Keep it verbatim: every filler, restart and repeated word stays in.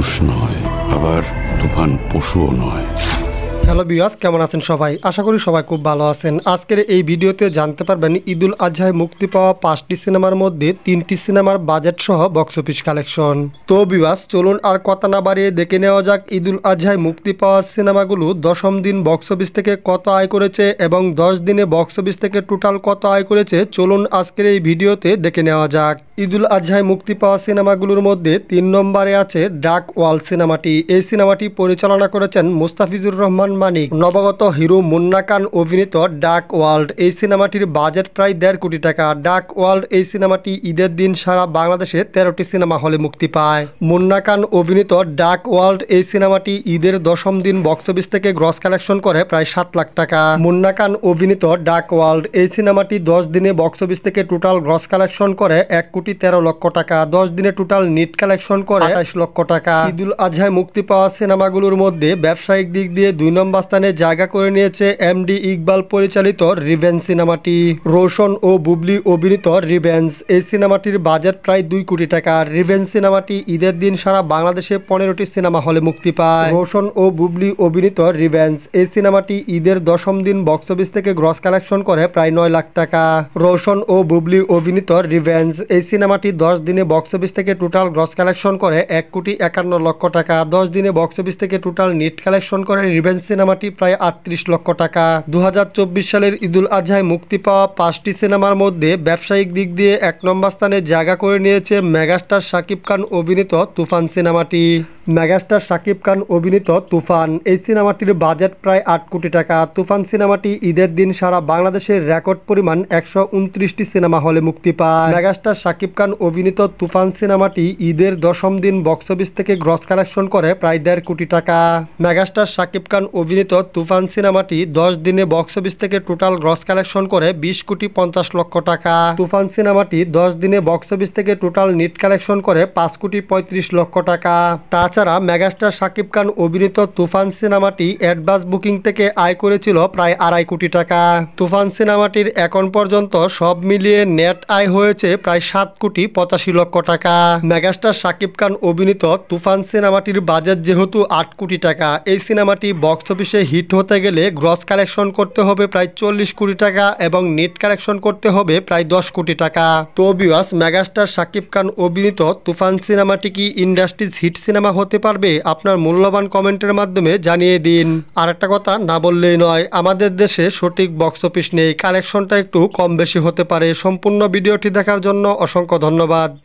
মানুষ নয়, আবার তুফান পশুও নয়। হ্যালো ভিউয়ার্স, কেমন আছেন সবাই? আশা করি সবাই খুব ভালো আছেন। আজকের এই ভিডিওতে জানতে পারবেন ঈদুল আজহায় মুক্তি পাওয়া পাঁচটি সিনেমার মধ্যে তিনটি সিনেমার বাজেট সহ বক্স অফিস কালেকশন। তো ভিউয়ার্স, চলুন আর কথা না বাড়িয়ে দেখে নেওয়া যাক ঈদুল আজহায় মুক্তি পাওয়া সিনেমাগুলো দশম দিন বক্স অফিস থেকে কত আয় করেছে এবং দশ দিনে বক্স অফিস থেকে টোটাল কত আয় করেছে। চলুন আজকের এই ভিডিওতে দেখে নেওয়া যাক। ঈদুল আজহায় মুক্তি পাওয়া সিনেমাগুলোর মধ্যে তিন নম্বরে আছে ডার্ক ওয়ার্ল্ড সিনেমাটি। এই সিনেমাটি পরিচালনা করেছেন মুস্তাফিজুর রহমান মানিক। নবাগত হিরো মুন্না খান অভিনীত ডার্ক ওয়ার্ল্ড এই সিনেমাটির বাজেট প্রায় দেড় কোটি টাকা। ডার্ক ওয়ার্ল্ড এই সিনেমাটি ঈদের দিন সারা বাংলাদেশে তেরোটি সিনেমা হলে মুক্তি পায়। মুন্না খান অভিনীত ডার্ক ওয়ার্ল্ড এই সিনেমাটি ঈদের দশম দিন বক্স অফিস থেকে গ্রস কালেকশন করে প্রায় সাত লাখ টাকা। মুন্না খান অভিনীত ডার্ক ওয়ার্ল্ড এই সিনেমাটি দশ দিনে বক্স অফিস থেকে টোটাল গ্রস কালেকশন করে এক কোটি তেরো লক্ষ টাকা। দশ দিনে টোটাল নিট কালেকশন করে আঠাশ লক্ষ টাকা। ঈদুল আজহায় মুক্তি পাওয়া সিনেমাগুলোর মধ্যে ব্যবসায়িক দিক দিয়ে দুই নম্বর স্থানে জায়গা করে নিয়েছে এমডি ইকবাল পরিচালিত রিভেঞ্জ সিনেমাটি। রোশন ও বুবলি অভিনীত রিভেঞ্জ এই সিনেমাটির বাজেট প্রায় দুই কোটি টাকা। রিভেঞ্জ সিনেমাটি ঈদের দিন সারা বাংলাদেশে পনেরোটি সিনেমা হলে মুক্তি পায়। রোশন ও বুবলি অভিনীত রিভেঞ্জ এই সিনেমাটি ঈদের দশম দিন বক্স অফিস থেকে গ্রস কালেকশন করে প্রায় নয় লাখ টাকা। রোশন ও বুবলি অভিনীত রিভেঞ্জ এই সিনেমাটি দশ দিনে বক্স অফিস থেকে টোটাল গ্রস কালেকশন করে এক কোটি একান্ন লক্ষ টাকা। দশ দিনে বক্স অফিস থেকে টোটাল নিট কালেকশন করে রিভেঞ্জ সিনেমাটি প্রায় আটত্রিশ লক্ষ টাকা। দু হাজার চব্বিশ সালের ঈদুল আজহায় মুক্তি পাওয়া পাঁচটি সিনেমার মধ্যে ব্যবসায়িক দিক দিয়ে এক নম্বর স্থানে জায়গা করে নিয়েছে মেগাস্টার শাকিব খান অভিনীত তুফান সিনেমাটি। মেগাস্টার শাকিব খান অভিনীত তুফান এই সিনেমাটির বাজেট প্রায় আট কোটি টাকা। তুফান সিনেমাটি ঈদের দিন সারা বাংলাদেশের রেকর্ড পরিমাণ একশো উনত্রিশটি সিনেমা হলে মুক্তি পায়। মেগাস্টার শাকিব খান অভিনীত তুফান সিনেমাটি ঈদের দশম দিন বক্স অফিস থেকে গ্রস কালেকশন করে প্রায় দেড় কোটি টাকা। মেগাস্টার শাকিব খান অভিনীত তুফান সিনেমাটি দশ দিনে বক্স অফিস থেকে টোটাল গ্রস কালেকশন করে বিশ কোটি পঞ্চাশ লক্ষ টাকা। তুফান সিনেমাটি দশ দিনে বক্স অফিস থেকে টোটাল নিট কালেকশন করে পাঁচ কোটি পঁয়ত্রিশ লক্ষ টাকা। তাছাড়া মেগাস্টার শাকিব খান অভিনীত তুফান সিনেমাটি অ্যাডভান্স বুকিং থেকে আয় করেছিল প্রায় আড়াই কোটি টাকা। তুফান সিনেমাটির এখন পর্যন্ত সব মিলিয়ে নেট আয় হয়েছে প্রায় সাত কোটি পঁচাশি লক্ষ টাকা। মেগাস্টার শাকিব খান অভিনীত তুফান সিনেমাটির বাজেট যেহেতু আট কোটি টাকা, এই সিনেমাটি বক্স অফিসে হিট হতে গেলে গ্রস কালেকশন করতে হবে প্রায় চল্লিশ কোটি টাকা এবং নেট কালেকশন করতে হবে প্রায় দশ কোটি টাকা। তো ভিউয়ার্স, মেগাস্টার শাকিব খান অভিনীত তুফান সিনেমাটি কি ইন্ডাস্ট্রিজ হিট সিনেমা হতে পারবে? আপনার মূল্যবান কমেন্টের মাধ্যমে জানিয়ে দিন। আর একটা কথা না বললেই নয়, আমাদের দেশে সঠিক বক্স অফিস নেই, কালেকশনটা একটু কম বেশি হতে পারে। সম্পূর্ণ ভিডিওটি দেখার জন্য অসংখ্য ধন্যবাদ।